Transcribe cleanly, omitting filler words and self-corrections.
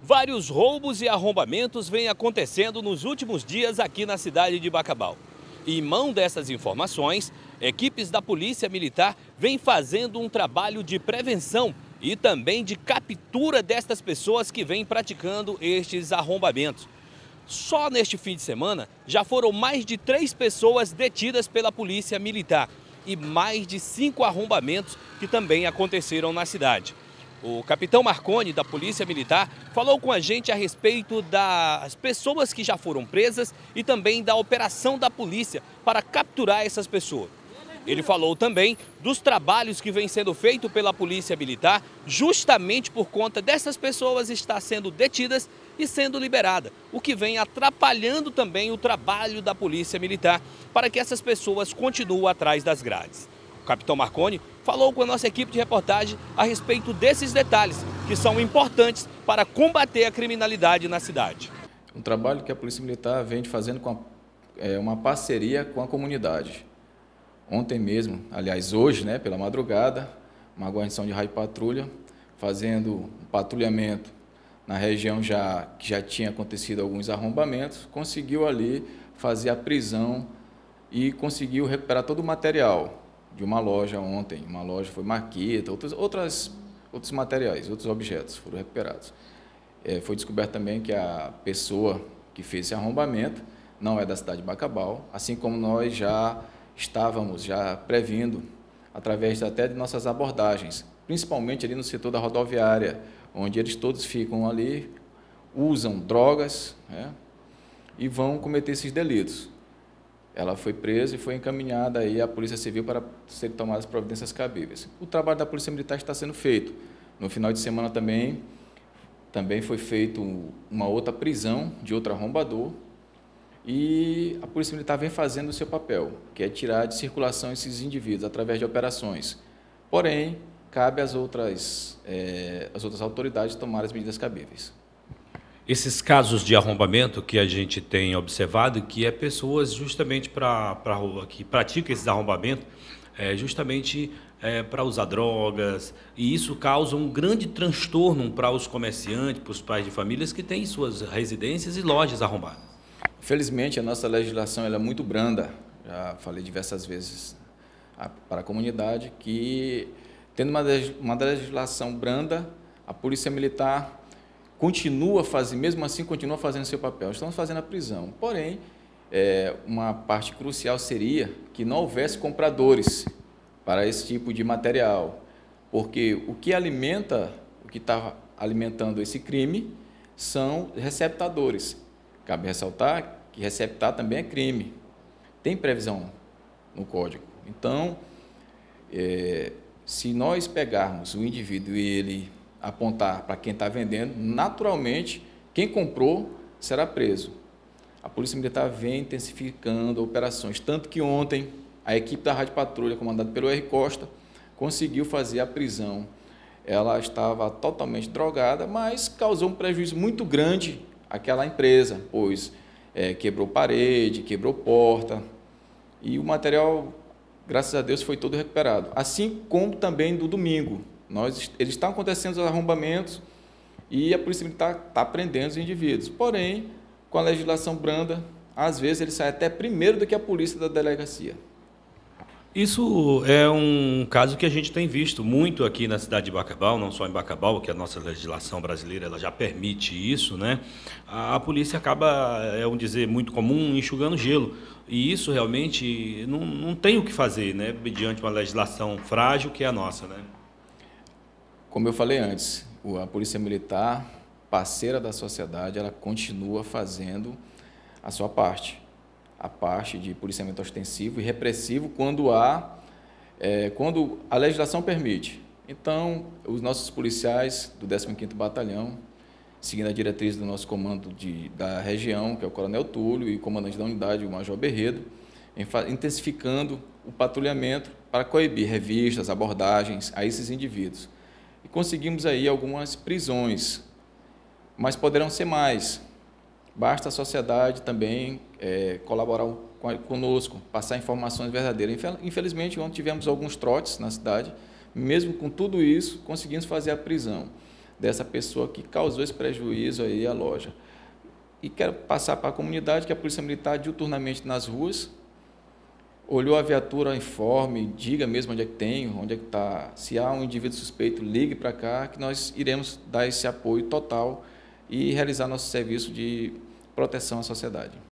Vários roubos e arrombamentos vêm acontecendo nos últimos dias aqui na cidade de Bacabal. E em mão dessas informações, equipes da Polícia Militar vêm fazendo um trabalho de prevenção e também de captura destas pessoas que vêm praticando estes arrombamentos. Só neste fim de semana já foram mais de 3 pessoas detidas pela Polícia Militar e mais de 5 arrombamentos que também aconteceram na cidade. O capitão Marconi, da Polícia Militar, falou com a gente a respeito das pessoas que já foram presas e também da operação da polícia para capturar essas pessoas. Ele falou também dos trabalhos que vem sendo feito pela Polícia Militar justamente por conta dessas pessoas estar sendo detidas e sendo liberada, o que vem atrapalhando também o trabalho da Polícia Militar para que essas pessoas continuem atrás das grades. O capitão Marconi falou com a nossa equipe de reportagem a respeito desses detalhes, que são importantes para combater a criminalidade na cidade. Um trabalho que a Polícia Militar vem fazendo com uma parceria com a comunidade. Ontem mesmo, aliás hoje, pela madrugada, uma guarnição de raio patrulha, fazendo um patrulhamento na região que já tinha acontecido alguns arrombamentos, conseguiu ali fazer a prisão e conseguiu recuperar todo o material de uma loja ontem. Uma loja foi marqueta, outros materiais, outros objetos foram recuperados. Foi descoberto também que a pessoa que fez esse arrombamento não é da cidade de Bacabal, assim como nós já estávamos previndo, através até de nossas abordagens, principalmente ali no setor da rodoviária, onde eles todos ficam ali, usam drogas, e vão cometer esses delitos. Ela foi presa e foi encaminhada aí à Polícia Civil para serem tomadas providências cabíveis. O trabalho da Polícia Militar está sendo feito. No final de semana também foi feita uma outra prisão de outro arrombador e a Polícia Militar vem fazendo o seu papel, que é tirar de circulação esses indivíduos através de operações. Porém, cabe às outras autoridades tomarem as medidas cabíveis. Esses casos de arrombamento que a gente tem observado, que é pessoas justamente que praticam esses arrombamentos, justamente para usar drogas, e isso causa um grande transtorno para os comerciantes, para os pais de famílias que têm suas residências e lojas arrombadas. Infelizmente, a nossa legislação ela é muito branda, já falei diversas vezes para a comunidade, que tendo uma legislação branda, a Polícia Militar mesmo assim continua fazendo seu papel. Estamos fazendo a prisão. Porém, uma parte crucial seria que não houvesse compradores para esse tipo de material, porque o que está alimentando esse crime são receptadores. Cabe ressaltar que receptar também é crime. Tem previsão no Código. Então, se nós pegarmos o indivíduo e ele apontar para quem está vendendo, naturalmente, quem comprou será preso. A Polícia Militar vem intensificando operações, tanto que ontem a equipe da Rádio Patrulha, comandada pelo R. Costa, conseguiu fazer a prisão. Ela estava totalmente drogada, mas causou um prejuízo muito grande àquela empresa, pois quebrou parede, quebrou porta, e o material, graças a Deus, foi todo recuperado. Assim como também do domingo. Eles estão acontecendo os arrombamentos e a Polícia Militar está prendendo os indivíduos. Porém, com a legislação branda, às vezes ele sai até primeiro do que a polícia da delegacia. Isso é um caso que a gente tem visto muito aqui na cidade de Bacabal, não só em Bacabal, que a nossa legislação brasileira ela já permite isso, A polícia acaba, muito comum, enxugando gelo. E isso realmente não tem o que fazer, diante de uma legislação frágil que é a nossa, Como eu falei antes, a Polícia Militar, parceira da sociedade, ela continua fazendo a sua parte. A parte de policiamento ostensivo e repressivo quando a legislação permite. Então, os nossos policiais do 15º Batalhão, seguindo a diretriz do nosso comando da região, que é o Coronel Túlio, e o comandante da unidade, o Major Berredo, intensificando o patrulhamento para coibir revistas, abordagens a esses indivíduos. E conseguimos aí algumas prisões, mas poderão ser mais. Basta a sociedade também colaborar conosco, passar informações verdadeiras. Infelizmente, ontem tivemos alguns trotes na cidade, mesmo com tudo isso, conseguimos fazer a prisão. dessa pessoa que causou esse prejuízo aí à loja. E quero passar para a comunidade que a Polícia Militar, diuturnamente nas ruas, olhou a viatura, informe, diga mesmo onde é que tem, onde é que está. Se há um indivíduo suspeito, ligue para cá, que nós iremos dar esse apoio total e realizar nosso serviço de proteção à sociedade.